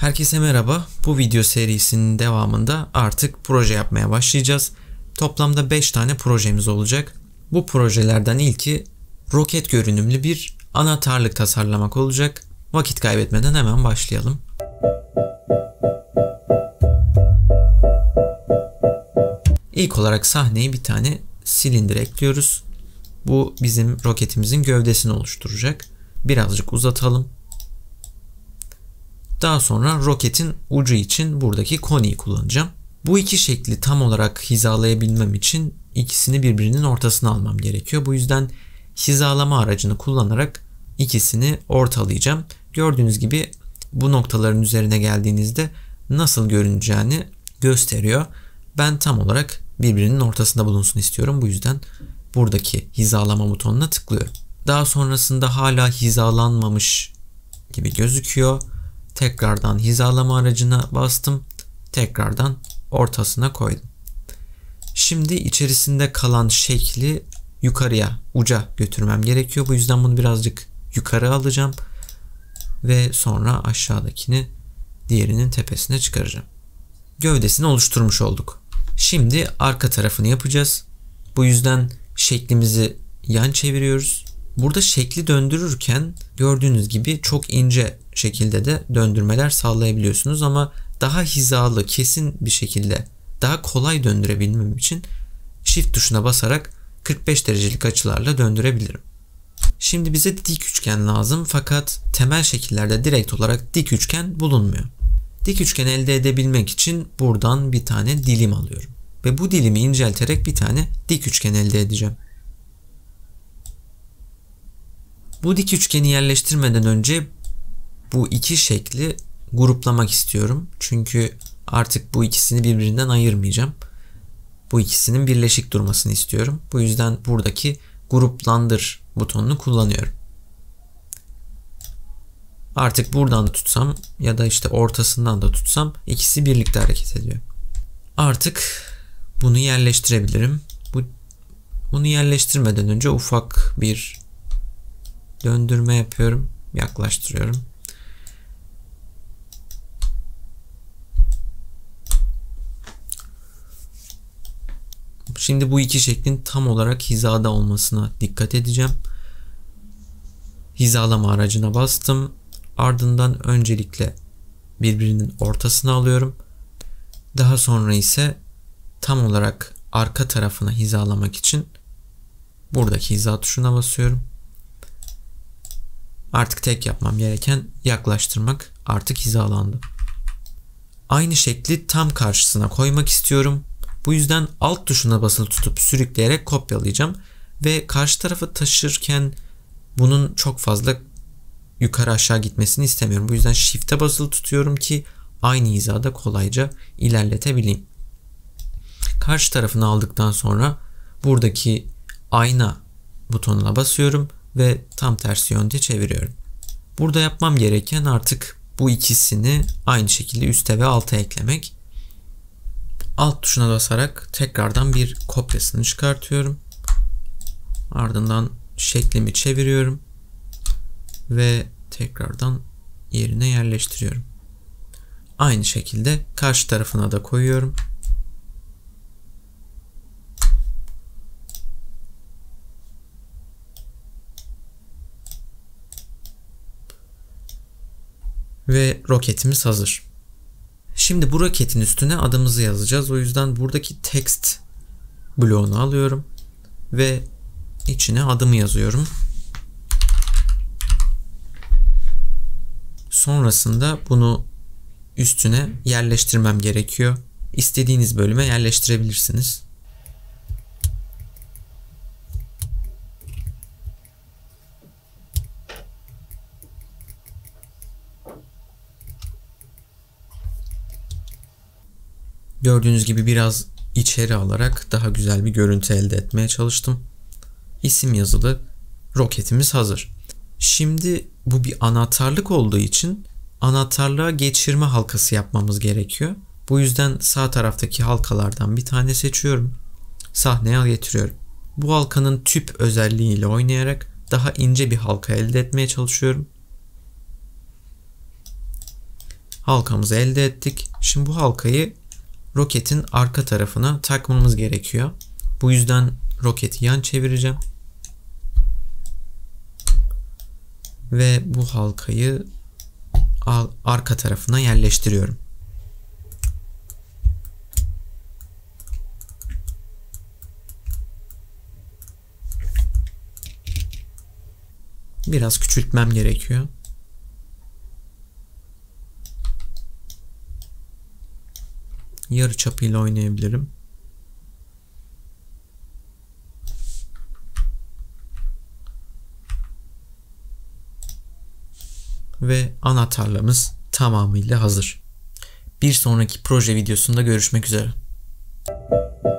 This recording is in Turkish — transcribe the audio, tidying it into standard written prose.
Herkese merhaba. Bu video serisinin devamında artık proje yapmaya başlayacağız. Toplamda 5 tane projemiz olacak. Bu projelerden ilki roket görünümlü bir anahtarlık tasarlamak olacak. Vakit kaybetmeden hemen başlayalım. İlk olarak sahneye bir tane silindir ekliyoruz. Bu bizim roketimizin gövdesini oluşturacak. Birazcık uzatalım. Daha sonra roketin ucu için buradaki koniyi kullanacağım. Bu iki şekli tam olarak hizalayabilmem için ikisini birbirinin ortasına almam gerekiyor. Bu yüzden hizalama aracını kullanarak ikisini ortalayacağım. Gördüğünüz gibi bu noktaların üzerine geldiğinizde nasıl görüneceğini gösteriyor. Ben tam olarak birbirinin ortasında bulunsun istiyorum. Bu yüzden buradaki hizalama butonuna tıklıyorum. Daha sonrasında hala hizalanmamış gibi gözüküyor. Tekrardan hizalama aracına bastım. Tekrardan ortasına koydum. Şimdi içerisinde kalan şekli yukarıya, uca götürmem gerekiyor. Bu yüzden bunu birazcık yukarı alacağım. Ve sonra aşağıdakini diğerinin tepesine çıkaracağım. Gövdesini oluşturmuş olduk. Şimdi arka tarafını yapacağız. Bu yüzden şeklimizi yan çeviriyoruz. Burada şekli döndürürken gördüğünüz gibi çok ince şekilde de döndürmeler sağlayabiliyorsunuz ama daha hizalı, kesin bir şekilde daha kolay döndürebilmem için Shift tuşuna basarak 45 derecelik açılarla döndürebilirim. Şimdi bize dik üçgen lazım fakat temel şekillerde direkt olarak dik üçgen bulunmuyor. Dik üçgen elde edebilmek için buradan bir tane dilim alıyorum ve bu dilimi incelterek bir tane dik üçgen elde edeceğim. Bu dik üçgeni yerleştirmeden önce bu iki şekli gruplamak istiyorum. Çünkü artık bu ikisini birbirinden ayırmayacağım. Bu ikisinin birleşik durmasını istiyorum. Bu yüzden buradaki gruplandır butonunu kullanıyorum. Artık buradan da tutsam ya da işte ortasından da tutsam ikisi birlikte hareket ediyor. Artık bunu yerleştirebilirim. Bunu yerleştirmeden önce ufak bir döndürme yapıyorum. Yaklaştırıyorum. Şimdi bu iki şeklin tam olarak hizada olmasına dikkat edeceğim. Hizalama aracına bastım. Ardından öncelikle birbirinin ortasına alıyorum. Daha sonra ise tam olarak arka tarafına hizalamak için buradaki hiza tuşuna basıyorum. Artık tek yapmam gereken yaklaştırmak. Artık hizalandı. Aynı şekli tam karşısına koymak istiyorum. Bu yüzden alt tuşuna basılı tutup sürükleyerek kopyalayacağım. Ve karşı tarafı taşırken bunun çok fazla yukarı aşağı gitmesini istemiyorum. Bu yüzden Shift'e basılı tutuyorum ki aynı hizada kolayca ilerletebileyim. Karşı tarafını aldıktan sonra buradaki ayna butonuna basıyorum ve tam tersi yönde çeviriyorum. Burada yapmam gereken artık bu ikisini aynı şekilde üste ve alta eklemek. Alt tuşuna basarak tekrardan bir kopyasını çıkartıyorum. Ardından şeklimi çeviriyorum ve tekrardan yerine yerleştiriyorum. Aynı şekilde karşı tarafına da koyuyorum. Ve roketimiz hazır. Şimdi bu roketin üstüne adımızı yazacağız. O yüzden buradaki text bloğunu alıyorum ve içine adımı yazıyorum. Sonrasında bunu üstüne yerleştirmem gerekiyor. İstediğiniz bölüme yerleştirebilirsiniz. Gördüğünüz gibi biraz içeri alarak daha güzel bir görüntü elde etmeye çalıştım. İsim yazılı roketimiz hazır. Şimdi bu bir anahtarlık olduğu için anahtarlığa geçirme halkası yapmamız gerekiyor. Bu yüzden sağ taraftaki halkalardan bir tane seçiyorum. Sahneye getiriyorum. Bu halkanın tüp özelliğiyle oynayarak daha ince bir halka elde etmeye çalışıyorum. halkamızı elde ettik. Şimdi bu halkayı roketin arka tarafına takmamız gerekiyor. Bu yüzden roketi yan çevireceğim. Ve bu halkayı arka tarafına yerleştiriyorum. Biraz küçültmem gerekiyor. Yarı çapıyla oynayabilirim. Ve ana tarlamız tamamıyla hazır. Bir sonraki proje videosunda görüşmek üzere.